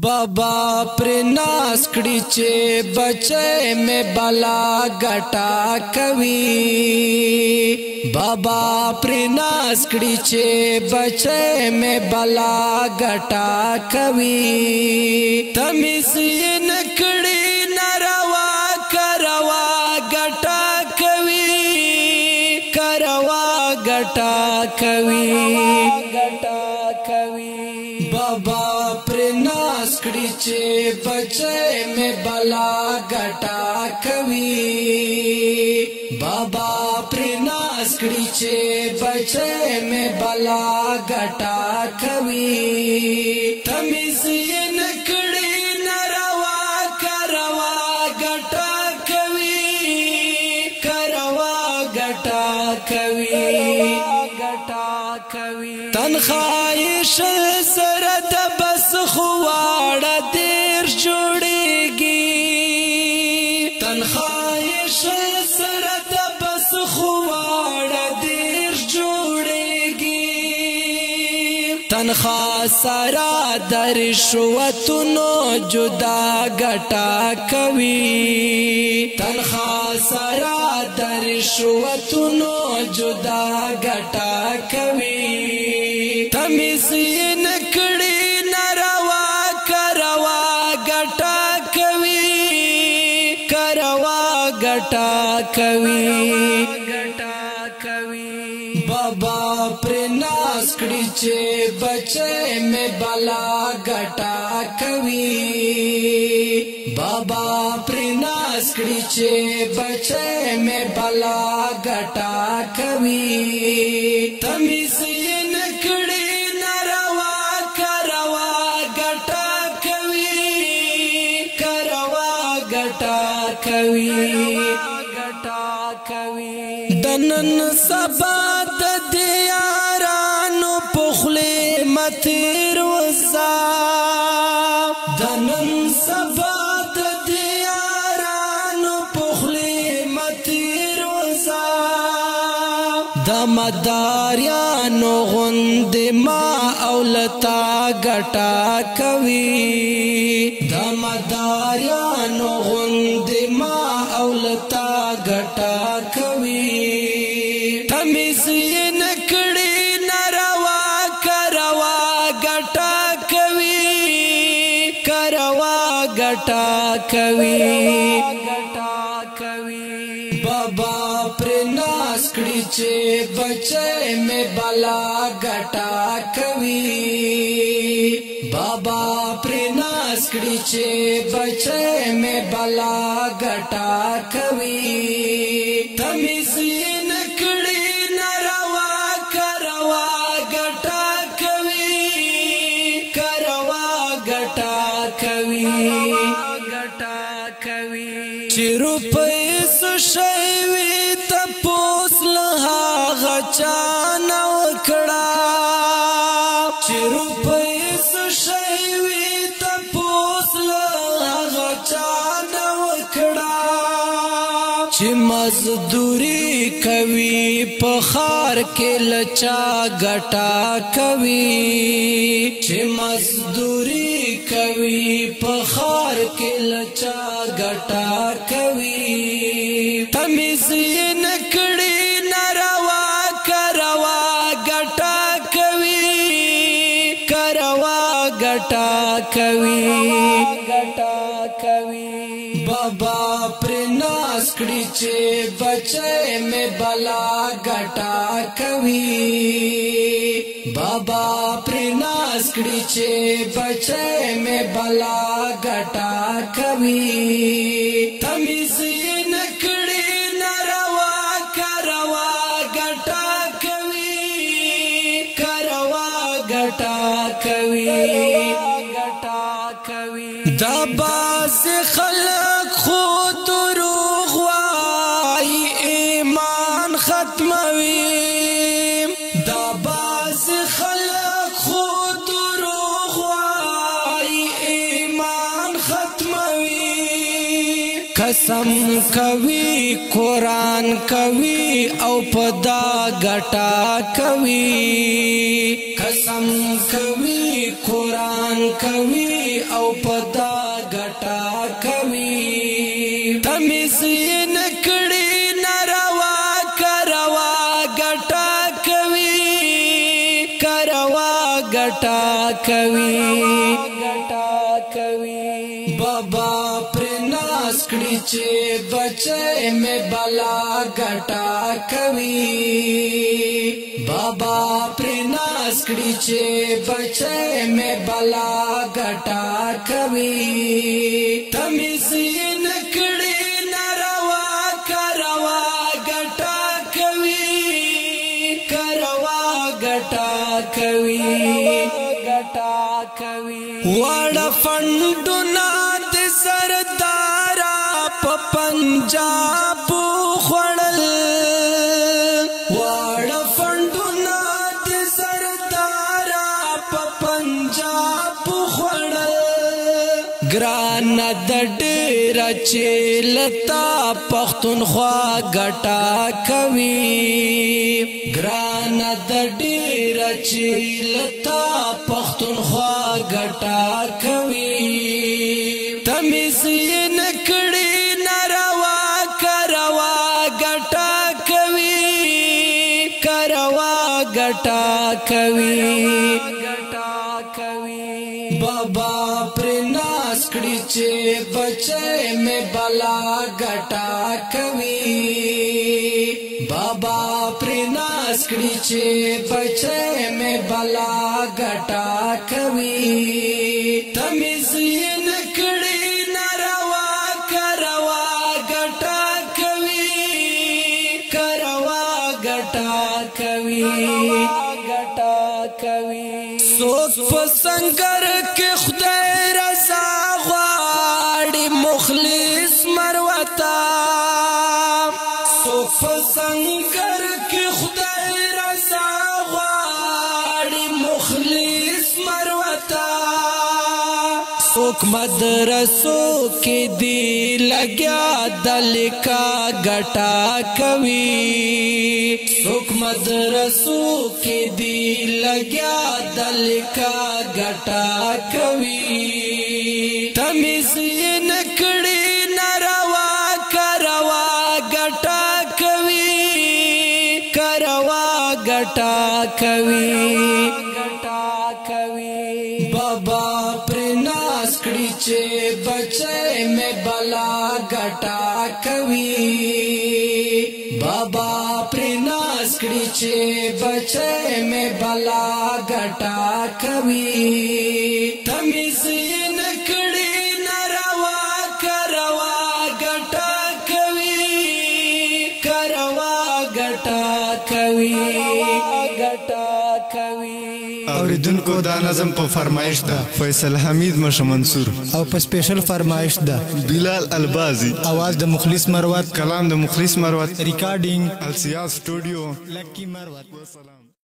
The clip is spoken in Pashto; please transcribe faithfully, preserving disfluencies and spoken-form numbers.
बाबा पर नास कड़ी चे बचे में बला गटा कवि बाबा पर नास कड़ी चे बचे में बला गटा कवि तमिस नकड़ी नरवा करवा गटा कवि करवा गटा कवि गटा कवि बाबा नास कड़ी चे बचे में बला गटा कवि बाबा नास कड़ी चे बचे में बला गटा कवि तमिस नकड़ी नरवा करवा गटा कवि करवा गटा कवि गटा कवि तनख्वाहिश सरद बस खुवाड़ा देर जोड़ेगी तनख्वाहिश सरद बस खुवाड़ा देर जोड़ेगी तनख्वाह सारा दर शुवतनो जुदा गटा कवि तनख्वाह सारा दर शुवतनो जुदा गटा कवि तमिस नकड़ी नरवा करवा गटा कवि करवा गटा कवि गटा कवि बाबा पर नास कड़ी चे बचे में बला गटा कवि बाबा पर नास कड़ी चे बचे में बला गटा कवि तमिस नकड़ी नरवा करवा गटा कवि करवा गटा कवि गटा कवि दनन सबा दियारानो पुखले मतिर वसा दनन सबा दियारानो पुखले मतिर वसा दमदारियानो गुंद मा औलता गटा कवि दमदारियानो गुंद मा औलता गटा कवि तमिस नकड़ी नरवा करवा गटा कवि करवा गटा कवि गटा कवि बाबा पर नास कड़ी चे बचे में बला गटा कवि बाबा पर नास कड़ी चे बचे में बला गटा कवि तमिस नकड़ी नरवा करवा गटा कवि करवा गटा कवि गटा कवि चिरुपै सुशैवी तपोस लहा गचाना वकड़ा चिरुपै सुशैवी तपोस लहा गचाना वकड़ा ची मजदूरी कवि पखार के लचा गटा कवि ची मजदूरी कवि पखार के लचा गटा कवि तमिस नकड़ी नरवा करवा गटा कवि करवा गटा कवि गटा कवि बाबा पर नास कड़ी चे बचे में बला गटा कवि बाबा पर नास कड़ी चे बचे में बला गटा कवि तमिस नकड़ी नरवा करवा गटा कवि करवा गटा कवि गटा कवि दबा से खलक खुद रुगवाई ईमान खत्मवी दबा से खलक खुद रुगवाई ईमान खत्मवी कसम कवि कुरान कवि औ पदा गटा कवि قسم کوي قرآن کوي او پدا غټا کوي تمیز نکړي ناروا کروا غټا کوي کروا غټا کوي غټا کوي بابا پر ناس کړي چې بچي مې بلا غټا کوي بابا پر ناس کړي چې بچي مې بلا غټا کوي تمیز نکړي ناروا کروا غټا کوي کروا غټا کوي غټا کوي وړ فندونه د سردارا په پنجاب خړل وړ فندونه د سردارا په پنجاب خړل ګران د ډېر چلتا پښتونخوا غټا کوي ګران د ډېر چلتا پښتونخوا غټا کوي تمیز نکړي ناروا کروا غټا کوي کروا غټا کوي غټا کوي بابا پر ناس کړي چې بچي مې بلا غټا کوي بابا پر ناس کړي چې بچي مې بلا غټا کوي تمیز نکړي ناروا کروا غټا کوي کروا غټا کوي غټا کوي سوک پسنګر کې خدای رضا غواړي مخلص مروتا سوک پسنګر کې خدای رضا غواړي مخلص مروتا سوک مدرسو کې دی لګیا دلکا غټا کوي سوک مدرسو کې دی لګیا دلکا غټا کوي تمیز نکړي ناروا کروا غټا کوي کروا غټا کوي غټا کوي بابا پر ناس کړي چې بچي مې بلا غټا کوي بابا پر ناس کړي چې بچي مې بلا غټا کوي تمیز نکړي ناروا کروا غټا کوي کروا غټا کوي غټا کوي اوریدونکو دا نظم په فرمایش ده فیصل حمید مشه منصور او په سپیشل فرمایش ده بلال البازي आवाज د مخلص مروت کلام د مخلص مروت ریکارډینګ السیاس سټوډیو لکی مروت.